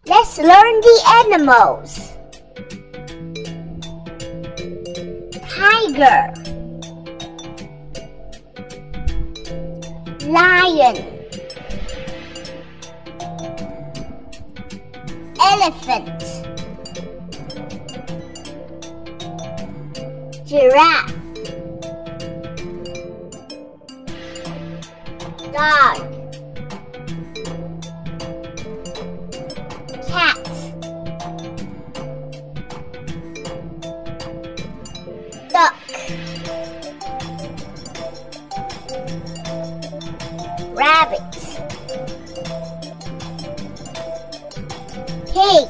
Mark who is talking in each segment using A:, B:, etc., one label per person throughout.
A: Let's learn the animals. Tiger, lion, elephant, giraffe, dog, cat, duck, rabbit, pig,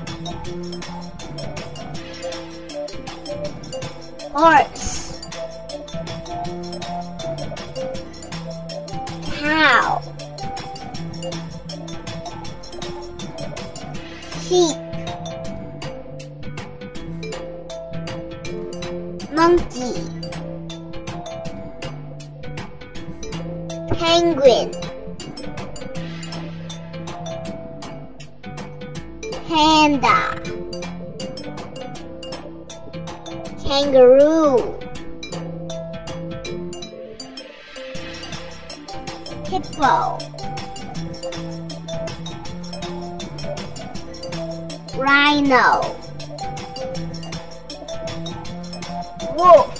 A: horse, cow, sheep, monkey, penguin, panda, kangaroo, hippo, rhino, wolf,